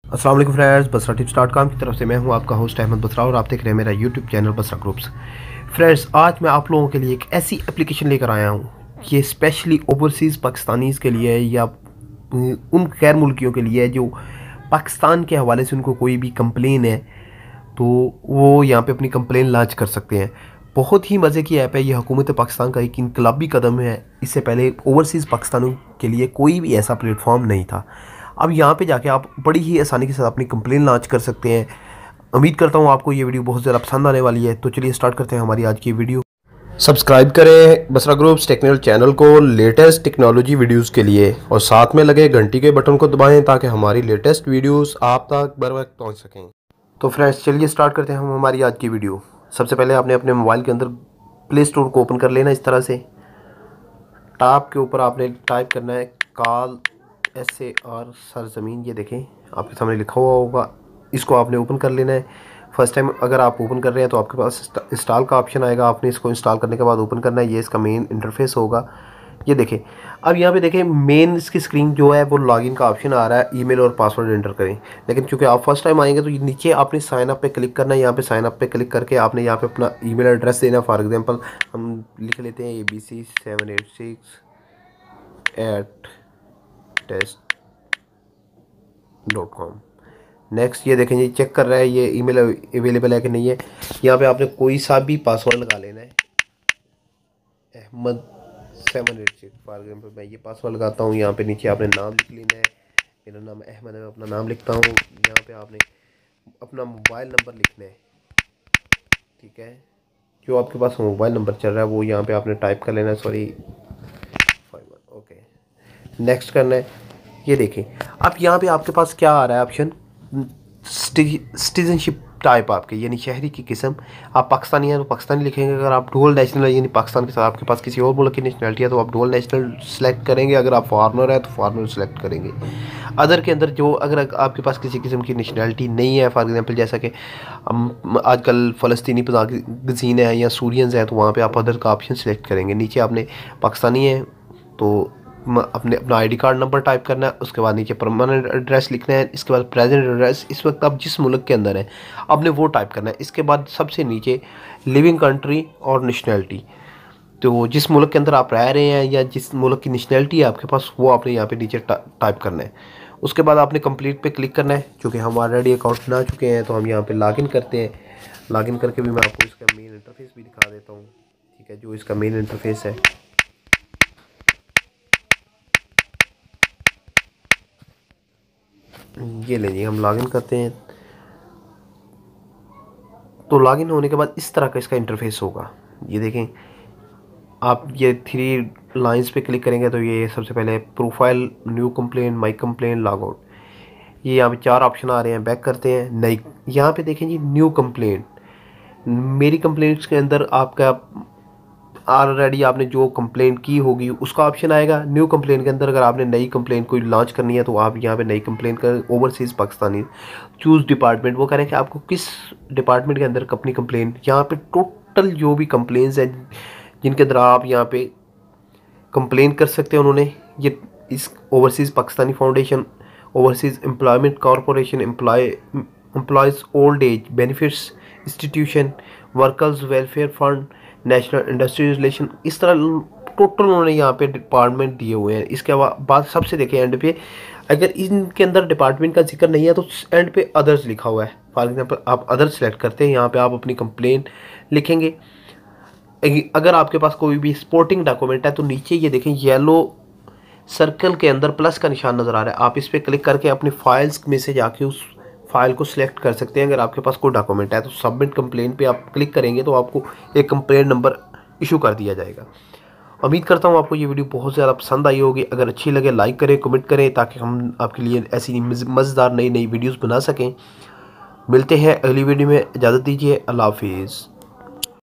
अस्सलाम वालेकुम फ्रेंड्स, बसरा टिप्स.com की तरफ से मैं हूं आपका होस्ट अहमद बसरा और आप देख रहे हैं मेरा YouTube channel Basra groups. Friends, आज मैं आप लोगों के लिए एक ऐसी एप्लीकेशन लेकर आया हूं, ये स्पेशली ओवरसीज़ पाकिस्तानीज़ के लिए है या उन गैर मुल्कियों के लिए है जो पाकिस्तान के हवाले से उनको कोई भी कंप्लेन है तो वो यहाँ पे अपनी कंप्लेन लॉन्च कर सकते हैं। बहुत ही मज़े की ऐप है ये। हुकूमत पाकिस्तान का एक इनकलाबी कदम है। इससे पहले ओवरसीज़ पाकिस्तानियों के लिए कोई भी ऐसा प्लेटफॉर्म नहीं था। अब यहाँ पे जाके आप बड़ी ही आसानी के साथ अपनी कंप्लेन लॉन्च कर सकते हैं। उम्मीद करता हूँ आपको ये वीडियो बहुत ज़्यादा पसंद आने वाली है। तो चलिए स्टार्ट करते हैं हमारी आज की वीडियो। सब्सक्राइब करें बसरा ग्रुप्स टेक्निकल चैनल को लेटेस्ट टेक्नोलॉजी वीडियोस के लिए और साथ में लगे घंटी के बटन को दबाएं ताकि हमारी लेटेस्ट वीडियोस आप तक बर वक्त पहुँच सकें। तो फ्रेंड्स, चलिए स्टार्ट करते हैं हम हमारी आज की वीडियो। सबसे पहले आपने अपने मोबाइल के अंदर प्ले स्टोर को ओपन कर लेना। इस तरह से टैब के ऊपर आपने टाइप करना है काल SAR सरजमीन। ये देखें आपके सामने लिखा हुआ होगा, इसको आपने ओपन कर लेना है। फर्स्ट टाइम अगर आप ओपन कर रहे हैं तो आपके पास इंस्टॉल का ऑप्शन आएगा। आपने इसको इंस्टॉल करने के बाद ओपन करना है। ये इसका मेन इंटरफेस होगा। ये देखें, अब यहाँ पे देखें मेन इसकी स्क्रीन जो है वो लॉगिन का ऑप्शन आ रहा है। ईमेल और पासवर्ड एंटर करें। लेकिन चूंकि आप फर्स्ट टाइम आएंगे तो नीचे आपने साइन अप पे क्लिक करना है। यहाँ पे साइन अप पे क्लिक करके आपने यहाँ पे अपना ईमेल एड्रेस देना। फॉर एग्जांपल हम लिख लेते हैं abc786@test.com। नेक्स्ट ये देखें, ये चेक कर रहा है ये ईमेल अवेलेबल है कि नहीं है। यहाँ पे आपने कोई सा भी पासवर्ड लगा लेना है। अहमद 786 फॉर एग्जाम्पल मैं ये पासवर्ड लगाता हूँ। यहाँ पे नीचे आपने नाम लिख लेना है। मेरा नाम अहमद है, मैं अपना नाम लिखता हूँ। यहाँ पे आपने अपना मोबाइल नंबर लिखना है। ठीक है, जो आपके पास मोबाइल नंबर चल रहा है वो यहाँ पे आपने टाइप कर लेना है। सॉरी 51। ओके, नेक्स्ट करना है। ये देखें, अब यहाँ पे आपके पास क्या आ रहा है ऑप्शन, सिटीजनशिप टाइप आपके, यानी शहरी की किस्म। आप पाकिस्तानी हैं तो पाकिस्तानी लिखेंगे। अगर आप डुअल नेशनल है यानी पाकिस्तान के साथ आपके पास किसी और मुल्क की नेशनलिटी है तो आप डुअल नेशनल सेलेक्ट करेंगे। अगर आप फॉरनर है तो फॉरनर सेलेक्ट करेंगे। अदर के अंदर जो अगर आपके पास किसी किस्म की नेशनलिटी नहीं है, फॉर एग्जांपल जैसा कि आजकल फ़लस्तीनी गज़ीन है या सूरियंस हैं, तो वहाँ पे आप अदर का ऑप्शन सेलेक्ट करेंगे। नीचे आपने पाकिस्तानी है तो अपने अपना आईडी कार्ड नंबर टाइप करना है। उसके बाद नीचे परमानेंट एड्रेस लिखना है। इसके बाद प्रेजेंट एड्रेस, इस वक्त आप जिस मुल्क के अंदर हैं आपने वो टाइप करना है। इसके बाद सबसे नीचे लिविंग कंट्री और नेशनलिटी, तो जिस मुल्क के अंदर आप रह रहे हैं या जिस मुल्क की नेशनलिटी है आपके पास वो आपने यहाँ पे नीचे टाइप करना है। उसके बाद आपने कंप्लीट पे क्लिक करना है। क्योंकि हम ऑलरेडी अकाउंट बना चुके हैं तो हम यहाँ पे लॉगिन करते हैं। लॉगिन करके भी मैं आपको इसका मेन इंटरफेस भी दिखा देता हूँ। ठीक है, जो इसका मेन इंटरफेस है ये लीजिए। हम लॉगिन करते हैं तो लॉगिन होने के बाद इस तरह का इसका इंटरफेस होगा। ये देखें, आप ये 3 लाइंस पे क्लिक करेंगे तो ये सबसे पहले profile, new complain, my complain, log out. ये यहाँ पे 4 ऑप्शन आ रहे हैं। बैक करते हैं। नई, यहाँ पे देखें जी न्यू कंप्लेन। मेरी कंप्लेंट्स के अंदर आपका ऑलरेडी आपने जो कंप्लेंट की होगी उसका ऑप्शन आएगा। न्यू कंप्लेंट के अंदर अगर आपने नई कंप्लेंट कोई लॉन्च करनी है तो आप यहाँ पे नई कंप्लेंट कर ओवरसीज़ पाकिस्तानी चूज़ डिपार्टमेंट, वो करें कि आपको किस डिपार्टमेंट के अंदर अपनी कंप्लेंट। यहाँ पे टोटल जो भी कंप्लेंट्स हैं जिनके अंदर आप यहाँ पे कंप्लेन कर सकते हैं उन्होंने ये इस overseas Pakistani foundation, overseas employment corporation, employees old age benefits institution, workers welfare fund, national industry relation, इस तरह टोटल उन्होंने यहाँ पे डिपार्टमेंट दिए हुए हैं। इसके बाद सबसे देखें एंड पे, अगर इनके अंदर डिपार्टमेंट का जिक्र नहीं है तो एंड पे अदर्स लिखा हुआ है। फॉर एग्जांपल आप अदर्स सेलेक्ट करते हैं, यहाँ पे आप अपनी कंप्लेन लिखेंगे। अगर आपके पास कोई भी सपोर्टिंग डॉक्यूमेंट है तो नीचे ये देखें येलो सर्कल के अंदर प्लस का निशान नज़र आ रहा है। आप इस पर क्लिक करके अपनी फाइल्स में से जाके उस फाइल को सिलेक्ट कर सकते हैं। अगर आपके पास कोई डॉक्यूमेंट है तो सबमिट कंप्लेन पे आप क्लिक करेंगे तो आपको एक कंप्लेन नंबर इशू कर दिया जाएगा। उम्मीद करता हूँ आपको ये वीडियो बहुत ज़्यादा पसंद आई होगी। अगर अच्छी लगे लाइक करें, कमेंट करें ताकि हम आपके लिए ऐसी मज़ेदार नई वीडियोज़ बना सकें। मिलते हैं अगली वीडियो में। इजाज़त दीजिए। अल्लाह हाफिज़।